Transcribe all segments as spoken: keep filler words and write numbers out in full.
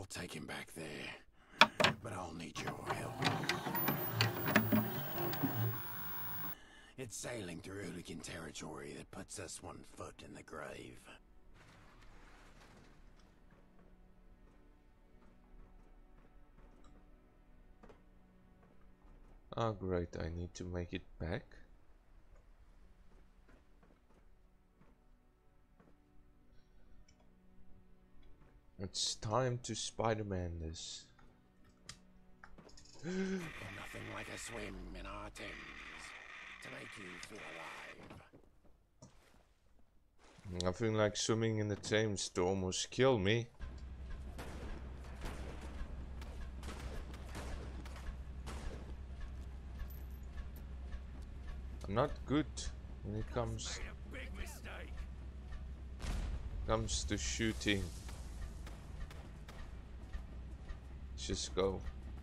take him back there, but I'll need your help. It's sailing through Hooligan territory that puts us one foot in the grave. Oh great, I need to make it back. It's time to Spider-Man this. Nothing like a swim in our Thames to make you feel alive. Nothing like swimming in the Thames to almost kill me. I'm not good when it comes comes to shooting. Let's just go.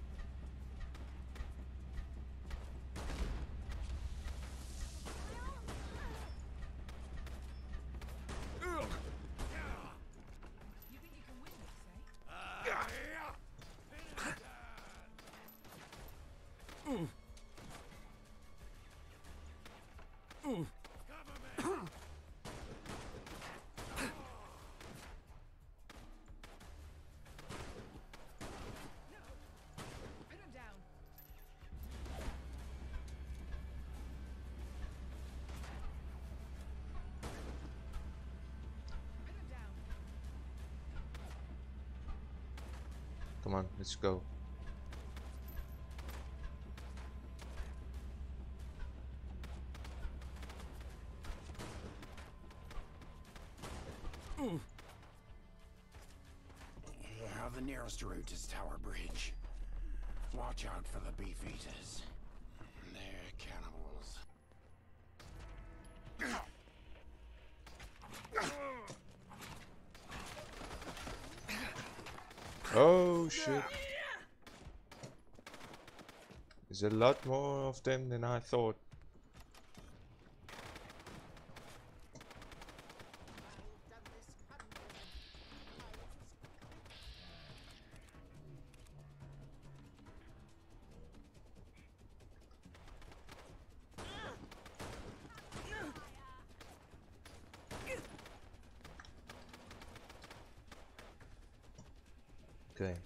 Come on, let's go. Mm. Yeah, the nearest route is Tower Bridge. Watch out for the Beefeaters. They're cannibals. Oh shit. There's a lot more of them than I thought. Okay.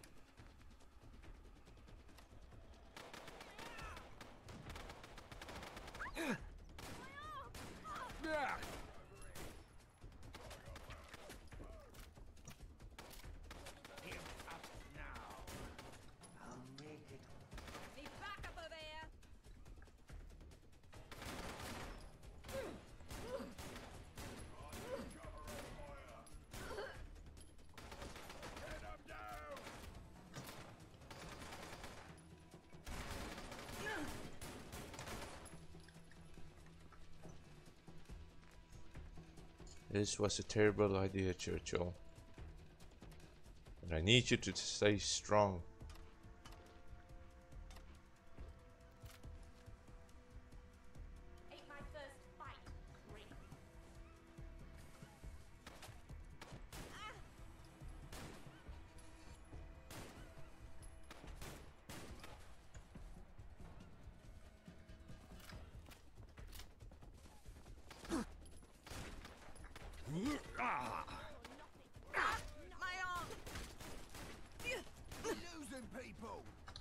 This was a terrible idea, Churchill. And I need you to stay strong. Ain't my first fight, great. Ah. My arm. Losing people.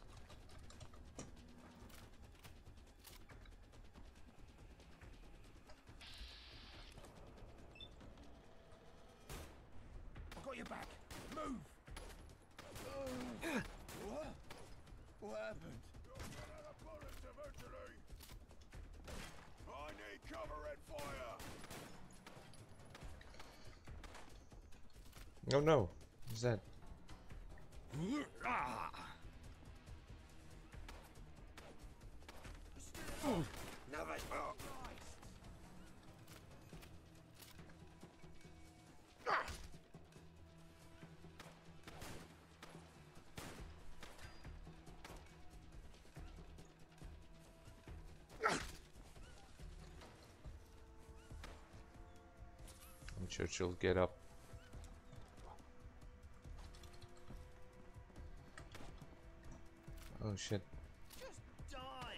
I've got your back. Move. What? What happened? I need cover and fire. Oh no, what's that? Ah. Another shot. Churchill, get up. Oh shit. Just die.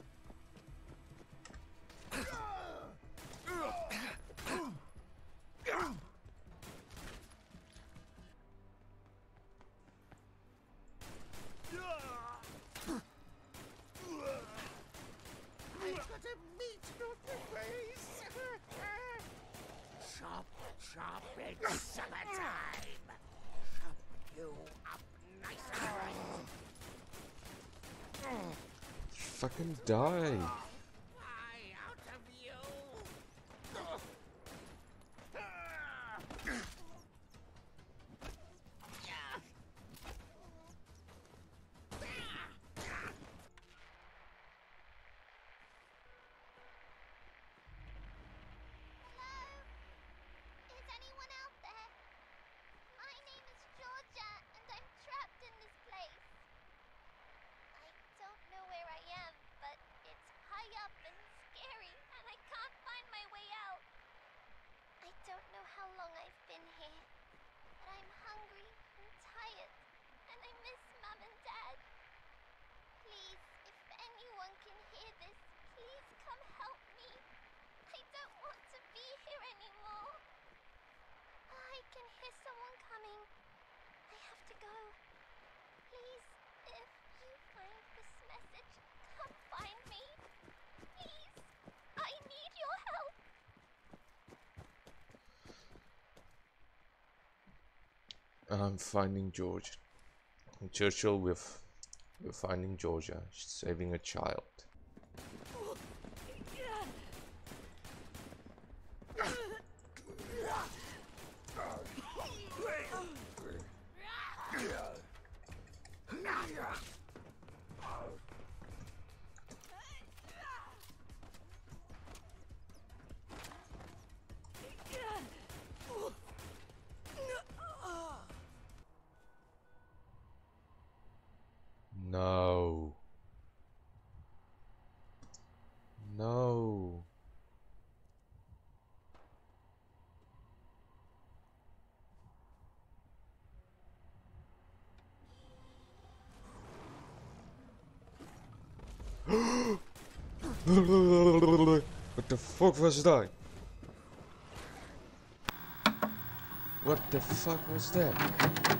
I've got a meat your face. Chop, chop, it's summertime. Chop you up nice and right. Fucking die. Fly out of you. Is anyone out there? My name is Georgia, and I'm trapped in this place. I don't know where I am, but it's high up and scary, and I can't find my way out. I don't know how long I've been here, but I'm hungry and tired, and I miss Mum and Dad. Please, if anyone can hear this, please come help me. I don't want to be here anymore. I can hear someone coming. I have to go. Please, if you find this message, come find me. Please, I need your help. I'm finding George. In Churchill with we're finding Georgia. She's saving a child. No. No. What the fuck was that? What the fuck was that?